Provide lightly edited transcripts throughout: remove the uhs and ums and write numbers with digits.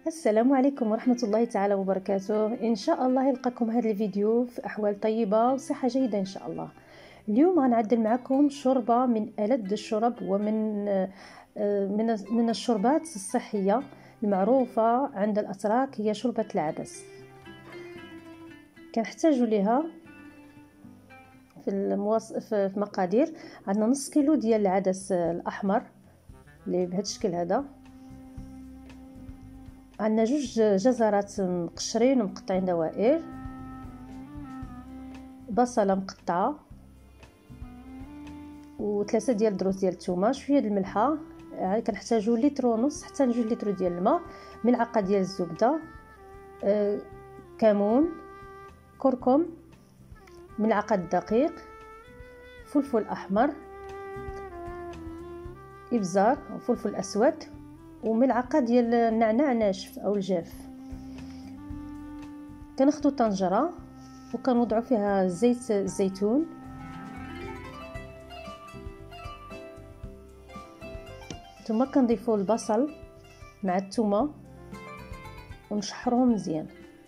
السلام عليكم ورحمة الله تعالى وبركاته. إن شاء الله يلقاكم هذا الفيديو في أحوال طيبة وصحة جيدة إن شاء الله. اليوم غنعدل معكم شوربة من ألذ الشرب ومن من الشوربات الصحية المعروفة عند الأتراك، هي شوربة العدس. كنحتاجوا لها في مقادير. عندنا نص كيلو ديال العدس الأحمر اللي بهذا الشكل هذا، عندنا جوج جزرات مقشرين ومقطعين دوائر، بصله مقطعه، وثلاثه ديال الدروس ديال الثومه، شويه ديال الملحه. كنحتاجو لتر ونص حتى لجوج لتر ديال الماء، ملعقه ديال الزبده، كمون، كركم، ملعقه دقيق، فلفل احمر، ابزار او فلفل اسود، وملعقه ديال النعناع ناشف او الجاف. كناخذوا طنجره وكنوضعوا فيها زيت الزيتون، ثم كنضيفوا البصل مع الثومه ونشحروهم مزيان.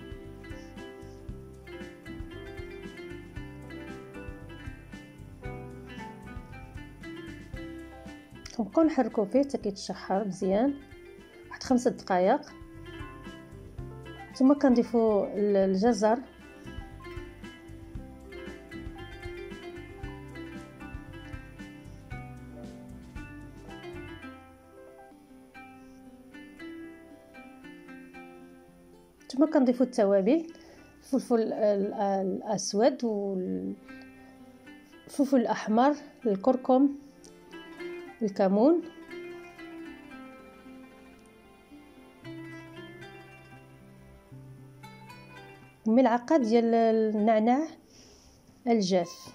كنبقاو نحركوا فيه حتى كيتشحر مزيان واحد 5 دقائق، ثم كنضيفوا الجزر ثم كنضيفوا التوابل، الفلفل الاسود والفلفل الاحمر، الكركم، الكمون، وملعقه ديال النعناع الجاف.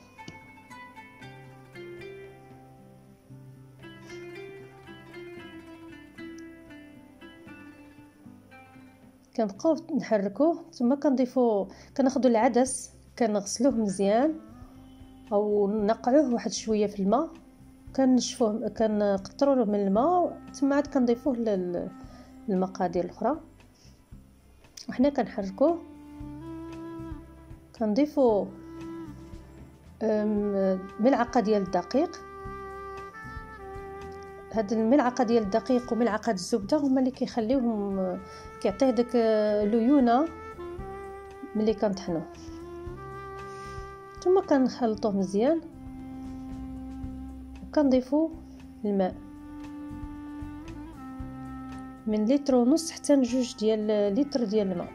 كنبقاو نحركوه، ثم كناخذوا العدس كنغسلوه مزيان او نقعوه واحد شويه في الماء، كنشفوه كنقطروا له من الماء، ثم عاد كنضيفوه للمقادير الاخرى وحنا كنحركوه. كنضيفوا ملعقه ديال الدقيق، هاد الملعقه ديال الدقيق وملعقه الزبده هما اللي كيخليوهم كيعطيه داك الليونه ملي كنطحنوه. ثم كنخلطوه مزيان وكنضيفوا الماء من لتر ونص حتى لجوج ديال لتر ديال الماء.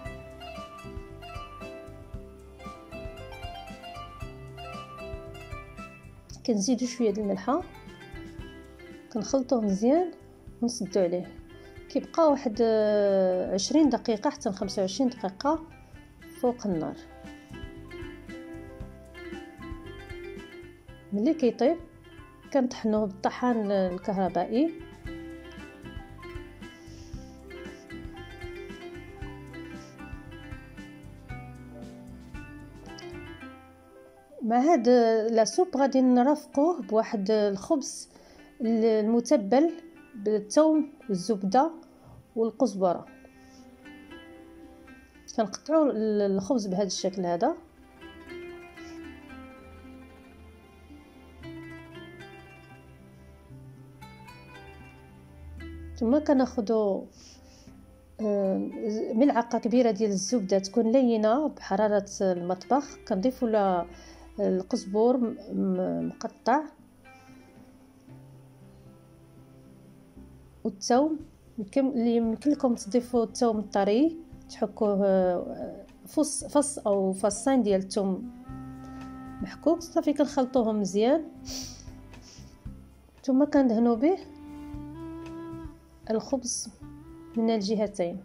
كنزيدوا شويه ديال الملحه، كنخلطوه مزيان ونسدو عليه. كيبقى واحد 20 دقيقه حتى 25 دقيقه فوق النار. ملي كيطيب كنطحنوه بالطحان الكهربائي. مع هاد لاصوب غادي نرافقوه بواحد الخبز المتبل بالثوم والزبده والقزبره. كنقطعوا الخبز بهذا الشكل هذا، ثم كناخذوا ملعقه كبيره ديال الزبده تكون لينه بحراره المطبخ، كنضيفوا لها القزبور مقطع والثوم. اللي يمكن لكم تضيفوا الثوم الطري، تحكوه فص او فصين ديال الثوم محكوك، صافي كنخلطوهم مزيان، ثم كندهنوا به الخبز من الجهتين.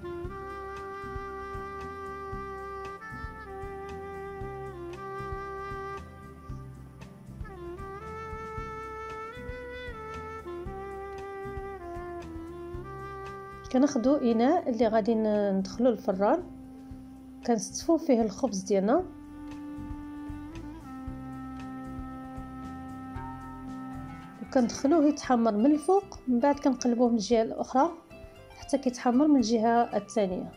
كناخذوا اناء اللي غادي ندخلوا الفران، كنستفوا فيه الخبز ديالنا، وكندخلوه يتحمر من الفوق، من بعد كنقلبوه من الجهه الاخرى حتى كيتحمر من الجهة الثانية.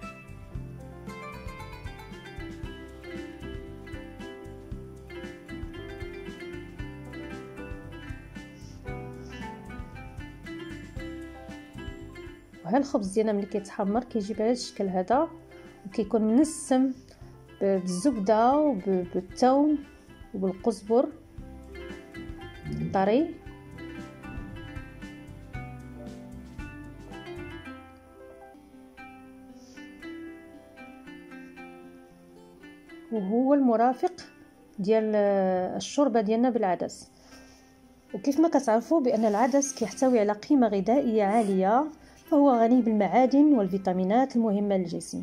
وها الخبز ديالنا ملي كيتحمر كيجي بهذا الشكل هذا، وكيكون منسم بالزبده وبالثوم وبالقزبر طري. وهو المرافق ديال الشوربه ديالنا بالعدس. وكيف ما كتعرفوا بان العدس كيحتوي على قيمه غذائيه عاليه، فهو غني بالمعادن والفيتامينات المهمه للجسم.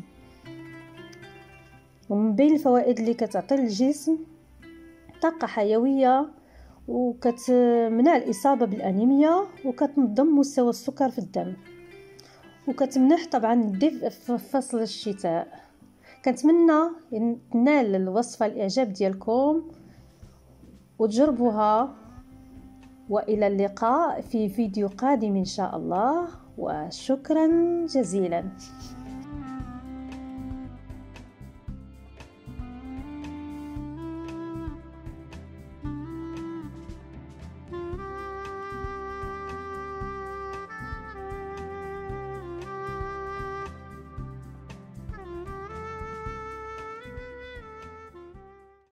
ومن بين الفوائد اللي كتعطي للجسم طاقه حيويه، وكتمنع الاصابه بالانيميا، وكتنظم مستوى السكر في الدم، وكتمنح طبعا الدفء في فصل الشتاء. كنتمنى تنال الوصفه الاعجاب ديالكم وتجربوها، والى اللقاء في فيديو قادم ان شاء الله، وشكرا جزيلا.